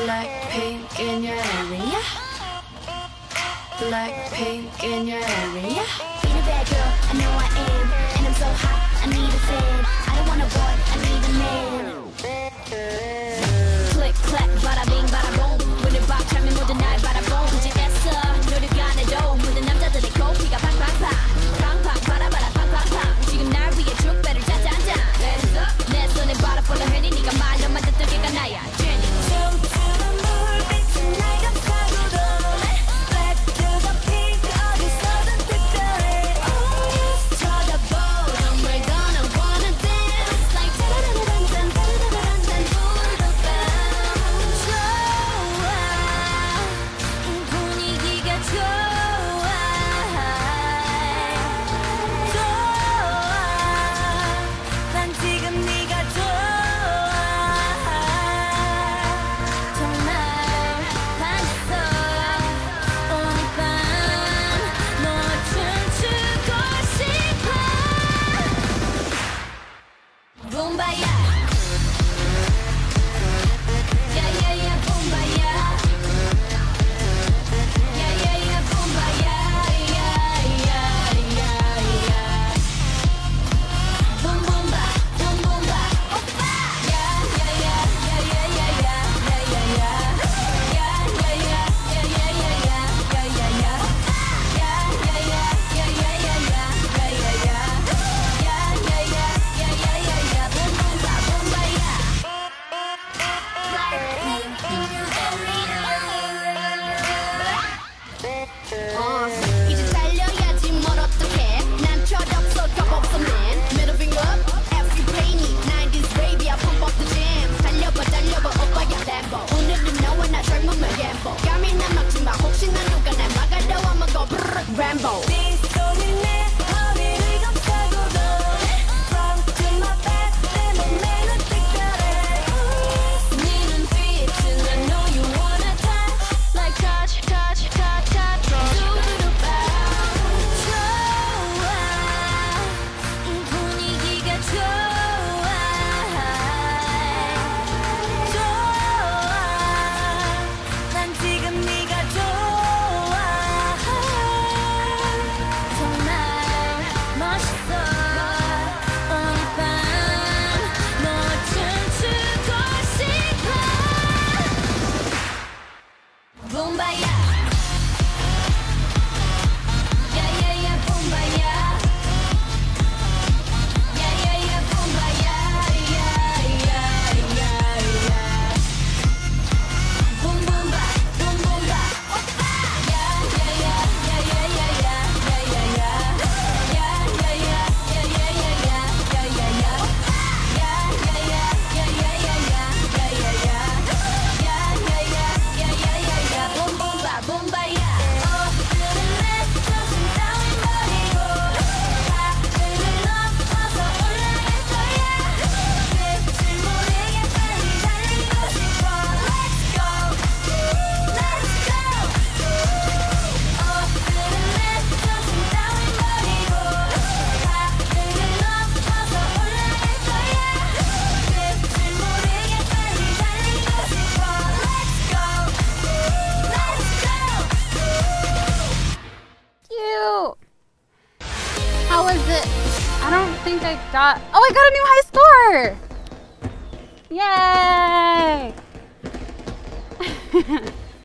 Blackpink in your area. Blackpink in your area. Being a bad girl, I know I am. And I'm so hot, I need a fan. I don't want a boy, I need a man. Click, clack, bada bing, bada boom. 오늘 밤 잠이 모두 날 바라본 지냈어. 노력 안 해도 모든 남자들의 코피가 팡팡팡. 팡팡, 바라바라 팡팡팡. 지금 날 위해 쭉 배를 짜잔짠. 내 손에 바라 폴라 해니 네가 말로만 듣기가 나야. 이제 달려야지 뭘 어떡해 난 철없어 겁없어 man Middle finger up, every brainy 90s baby I pump up the jam 달려봐 달려봐 오빠야 램보 오늘은 너와 나 젊으면 갬보 감히 난 막지마 혹시나 누가 날 막아도 I'ma go brrrr Rambo 네 손이 내 허리를 감싸고도 Front to my back 내 몸매는 특별해 네 눈빛은 I know you wanna touch Like touch touch touch touch How was it? I don't think I got... Oh, I got a new high score! Yay!